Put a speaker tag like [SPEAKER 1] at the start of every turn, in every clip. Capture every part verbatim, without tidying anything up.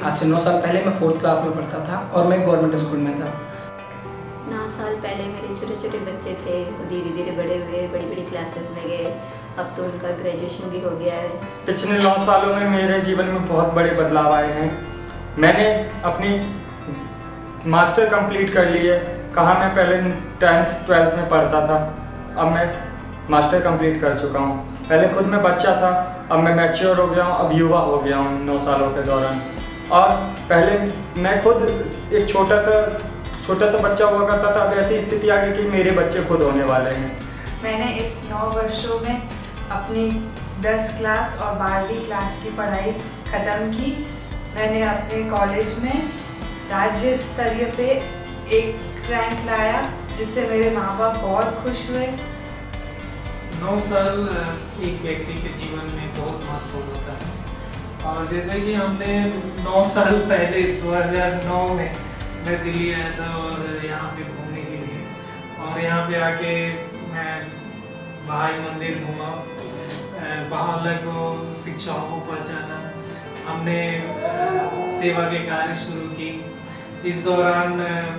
[SPEAKER 1] आज से नौ साल पहले मैं फोर्थ क्लास में पढ़ता था और मैं गवर्नमेंट स्कूल में था।
[SPEAKER 2] नौ साल पहले मेरे छोटे छोटे बच्चे थे, वो धीरे धीरे बड़े हुए, बड़ी बड़ी क्लासेस में गए, अब तो उनका ग्रेजुएशन भी हो गया है।
[SPEAKER 3] पिछले नौ सालों में मेरे जीवन में बहुत बड़े बदलाव आए हैं। मैंने अपनी मास्टर कंप्लीट कर ली है। कहाँ मैं पहले टेंथ ट्वेल्थ में पढ़ता था, अब मैं मास्टर कंप्लीट कर चुका हूँ। पहले खुद मैं बच्चा था, अब मैं मैच्योर हो गया हूँ, अब युवा हो गया हूँ नौ सालों के दौरान। और पहले मैं खुद एक छोटा सा छोटा सा बच्चा हुआ करता था, अब ऐसी स्थिति आ गई कि मेरे बच्चे खुद होने वाले हैं।
[SPEAKER 4] मैंने इस नौ वर्षों में अपनी दस क्लास और बारहवीं क्लास की पढ़ाई ख़त्म की। मैंने अपने कॉलेज में राज्य स्तरीय पे एक रैंक लाया, जिससे मेरे माँ बाप बहुत खुश हुए।
[SPEAKER 5] नौ साल एक व्यक्ति के जीवन में बहुत महत्वपूर्ण होता है, और जैसे कि हमने नौ साल पहले दो हज़ार नौ में मैं दिल्ली आया था और यहाँ पे घूमने के लिए, और यहाँ पे आके मैं बहाई मंदिर घूमा, बहाउल्लाह को शिक्षाओं को पहचाना, हमने सेवा के कार्य शुरू की। इस दौरान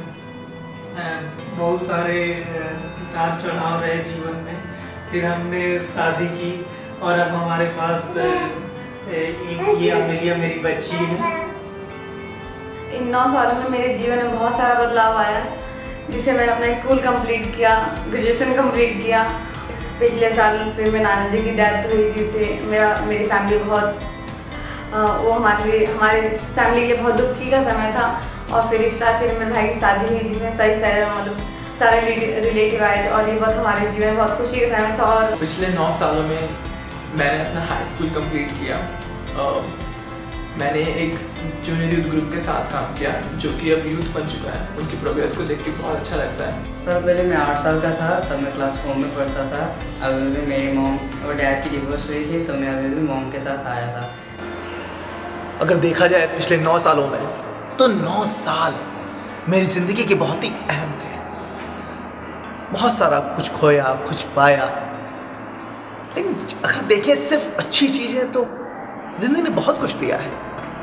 [SPEAKER 5] बहुत सारे उतार चढ़ाव रहे जीवन में। फिर हमने शादी की और अब हमारे पास एक ये अमेलिया मेरी बच्ची है।
[SPEAKER 6] इन नौ सालों में मेरे जीवन में बहुत सारा बदलाव आया, जिससे मैंने अपना स्कूल कंप्लीट किया, ग्रेजुएशन कंप्लीट किया। पिछले साल फिर मेरे नाना जी की डेथ हुई, जिससे मेरा मेरी फैमिली बहुत वो हमारे लिए हमारे फैमिली के लिए बहुत दुखी का समय था। और फिर इस साल फिर मेरे भाई की शादी हुई, जिसमें सही मतलब सारे रिलेटिव आए थे, और ये बहुत हमारे जीवन में बहुत खुशी का समय था। और
[SPEAKER 7] पिछले नौ सालों में मैंने अपना हाई स्कूल कंप्लीट किया। मैंने एक जूनियर यूथ ग्रुप के साथ काम किया, जो कि अब यूथ बन चुका है। उनकी प्रोग्रेस को देख के बहुत अच्छा लगता है।
[SPEAKER 1] सर पहले मैं आठ साल का था, तब मैं क्लास फोर में पढ़ता था। अभी भी मेरी मॉम और डैड की डिवोर्स हुई थी, तो मैं अभी भी मॉम के साथ आया था।
[SPEAKER 8] अगर देखा जाए पिछले नौ सालों में, तो नौ साल मेरी ज़िंदगी के बहुत ही अहम थे। बहुत सारा कुछ खोया, कुछ पाया, लेकिन अगर देखें सिर्फ अच्छी चीज़ें, तो ज़िंदगी ने बहुत कुछ दिया है।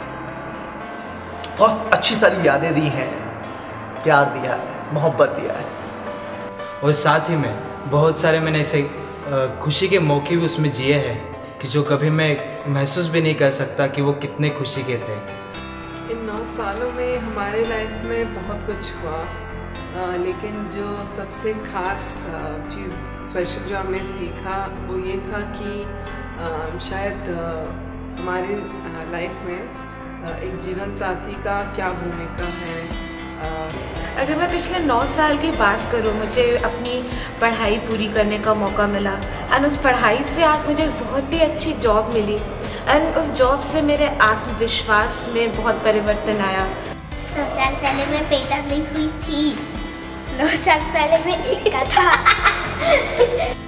[SPEAKER 8] बहुत अच्छी सारी यादें दी हैं, प्यार दिया है, मोहब्बत दिया है,
[SPEAKER 9] और साथ ही में बहुत सारे मैंने ऐसे खुशी के मौके भी उसमें जिए हैं कि जो कभी मैं महसूस भी नहीं कर सकता कि वो कितने खुशी के थे।
[SPEAKER 10] इन नौ सालों में हमारे लाइफ में बहुत कुछ हुआ, आ, लेकिन जो सबसे ख़ास चीज़ स्पेशल जो हमने सीखा वो ये था कि आ, शायद आ, हमारी लाइफ में एक जीवन साथी का क्या भूमिका है।
[SPEAKER 11] अगर मैं पिछले नौ साल की बात करूं, मुझे अपनी पढ़ाई पूरी करने का मौका मिला, एंड उस पढ़ाई से आज मुझे बहुत ही अच्छी जॉब मिली, एंड उस जॉब से मेरे आत्मविश्वास में बहुत परिवर्तन आया।
[SPEAKER 12] नौ साल पहले मैं पैदा नहीं हुई थी, नौ साल पहले मैं एक का था।